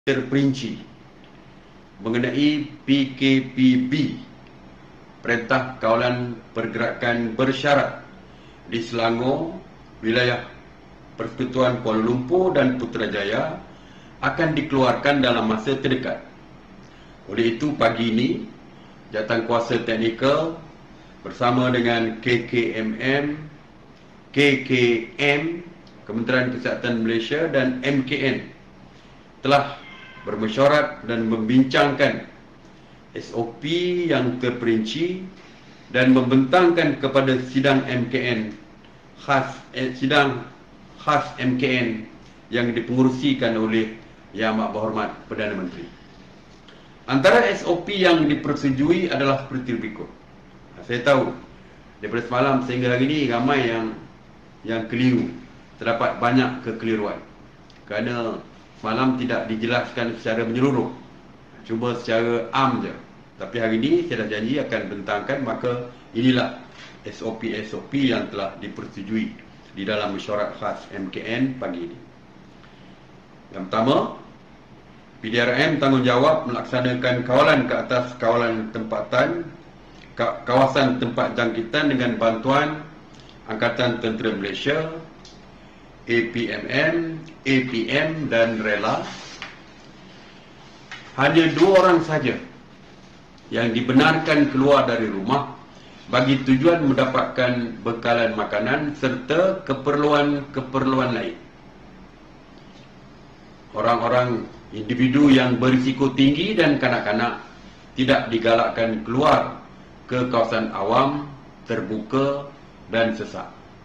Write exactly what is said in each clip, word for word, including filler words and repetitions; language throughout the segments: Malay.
terperinci mengenai P K P B, Perintah Kawalan Pergerakan Bersyarat di Selangor, wilayah Persekutuan Kuala Lumpur dan Putrajaya akan dikeluarkan dalam masa terdekat. Oleh itu, pagi ini Jawatankuasa Teknikal bersama dengan K K M M, K K M, Kementerian Kesihatan Malaysia dan M K N telah bermesyuarat dan membincangkan S O P yang terperinci dan membentangkan kepada sidang M K N khas eh, sidang khas M K N yang dipengerusikan oleh Yang Amat Berhormat Perdana Menteri. Antara S O P yang dipersetujui adalah seperti berikut. Saya tahu daripada semalam sehingga hari ini ramai yang yang keliru, terdapat banyak kekeliruan kerana semalam tidak dijelaskan secara menyeluruh, cuma secara am je. Tapi hari ini saya dah janji akan bentangkan, maka inilah S O P-S O P yang telah dipersetujui di dalam mesyuarat khas M K N pagi ini. Yang pertama, P D R M tanggungjawab melaksanakan kawalan ke atas kawalan tempatan kawasan tempat jangkitan dengan bantuan Angkatan Tentera Malaysia, A P M M, A P M dan Rela. Hanya dua orang saja yang dibenarkan keluar dari rumah bagi tujuan mendapatkan bekalan makanan serta keperluan-keperluan lain. Orang-orang individu yang berisiko tinggi dan kanak-kanak tidak digalakkan keluar ke kawasan awam, terbuka dan sesak.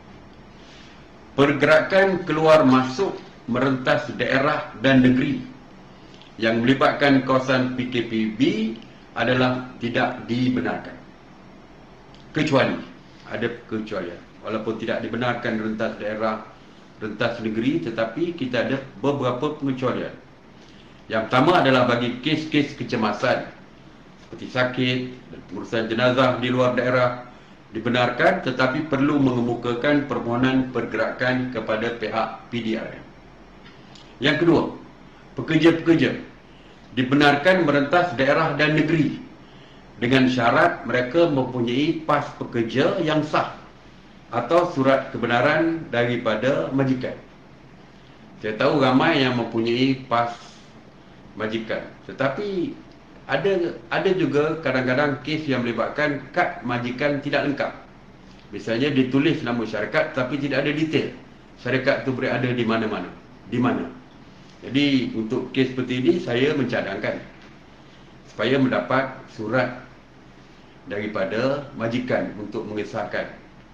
Pergerakan keluar masuk merentas daerah dan negeri yang melibatkan kawasan P K P B adalah tidak dibenarkan. Kecuali, ada kecualian. Walaupun tidak dibenarkan rentas daerah, rentas negeri, tetapi kita ada beberapa pengecualian. Yang pertama adalah bagi kes-kes kecemasan seperti sakit dan pengurusan jenazah di luar daerah dibenarkan, tetapi perlu mengemukakan permohonan pergerakan kepada pihak P D R M. Yang kedua, pekerja-pekerja dibenarkan merentas daerah dan negeri dengan syarat mereka mempunyai pas pekerja yang sah atau surat kebenaran daripada majikan. Saya tahu ramai yang mempunyai pas majikan, tetapi ada ada juga kadang-kadang kes yang melibatkan kad majikan tidak lengkap. Misalnya ditulis nama syarikat tapi tidak ada detail syarikat itu berada di mana-mana, di mana. Jadi untuk kes seperti ini saya mencadangkan supaya mendapat surat daripada majikan untuk mengesahkan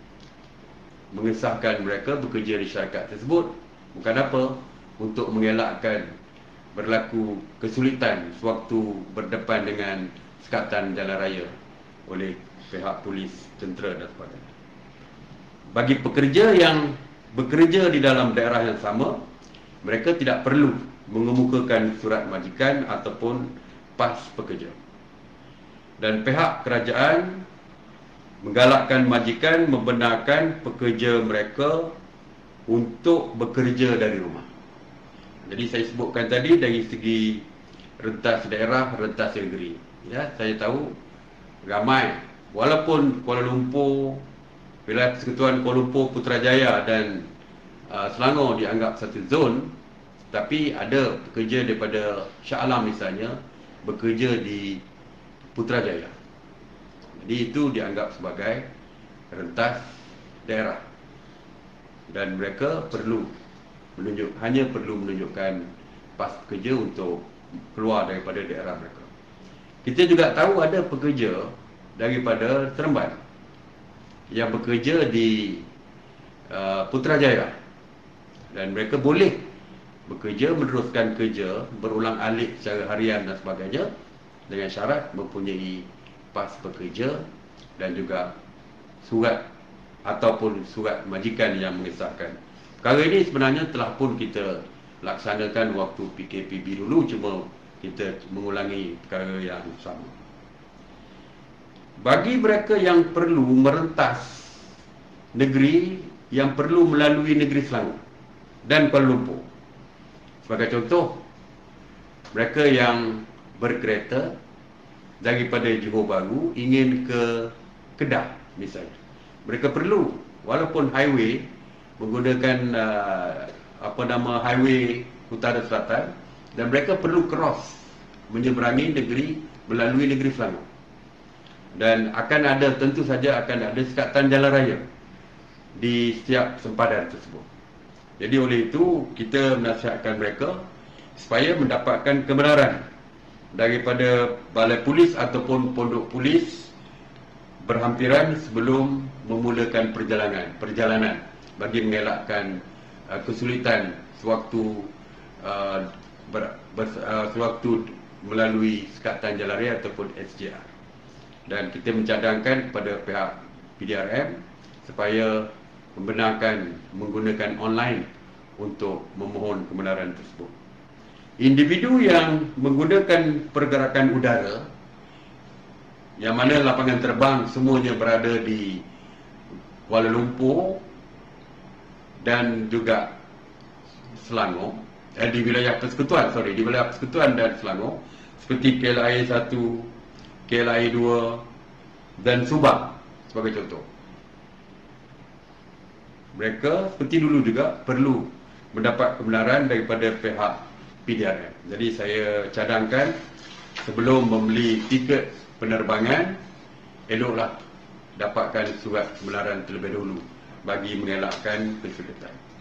mengesahkan mereka bekerja di syarikat tersebut. Bukan apa, untuk mengelakkan berlaku kesulitan sewaktu berdepan dengan sekatan jalan raya oleh pihak polis, tentera dan sebagainya. Bagi pekerja yang bekerja di dalam daerah yang sama, mereka tidak perlu mengemukakan surat majikan ataupun pas pekerja. Dan pihak kerajaan menggalakkan majikan membenarkan pekerja mereka untuk bekerja dari rumah. Jadi saya sebutkan tadi dari segi rentas daerah, rentas negeri. Ya, saya tahu ramai, walaupun Kuala Lumpur, wilayah Persekutuan Kuala Lumpur, Putrajaya dan uh, Selangor dianggap satu zon, tapi ada pekerja daripada Shah Alam misalnya bekerja di Putrajaya. Jadi itu dianggap sebagai rentas daerah dan mereka perlu menunjuk, hanya perlu menunjukkan pas pekerja untuk keluar daripada daerah mereka. Kita juga tahu ada pekerja daripada Seremban yang bekerja di uh, Putrajaya dan mereka boleh bekerja, meneruskan kerja, berulang alik secara harian dan sebagainya dengan syarat mempunyai pas pekerja dan juga surat ataupun surat majikan yang mengesahkan. Perkara ini sebenarnya telah pun kita laksanakan waktu P K P B dulu, cuma kita mengulangi perkara yang sama. Bagi mereka yang perlu merentas negeri, yang perlu melalui negeri Selangor dan Kuala Lumpur, sebagai contoh, mereka yang berkereta daripada Johor Bahru ingin ke Kedah misalnya, mereka perlu, walaupun highway menggunakan uh, apa nama highway utara selatan, dan mereka perlu cross menyeberangi negeri, melalui negeri Selangor, dan akan ada, tentu saja akan ada sekatan jalan raya di setiap sempadan tersebut. Jadi oleh itu kita menasihatkan mereka supaya mendapatkan kebenaran daripada balai polis ataupun pondok polis berhampiran sebelum memulakan perjalanan perjalanan bagi mengelakkan uh, kesulitan sewaktu uh, ber, ber, uh, sewaktu melalui sekatan jalan raya ataupun S J R. Dan kita mencadangkan kepada pihak P D R M supaya membenarkan menggunakan online untuk memohon kebenaran tersebut. Individu yang menggunakan pergerakan udara, yang mana lapangan terbang semuanya berada di Kuala Lumpur dan juga Selangor, eh, di wilayah persekutuan, sorry, di wilayah persekutuan dan Selangor, seperti K L I A satu, K L I A dua dan Subang sebagai contoh. Mereka seperti dulu juga perlu mendapat kebenaran daripada pihak P D R M. Jadi saya cadangkan sebelum membeli tiket penerbangan, eloklah dapatkan surat kebenaran terlebih dahulu bagi mengelakkan kesulitan.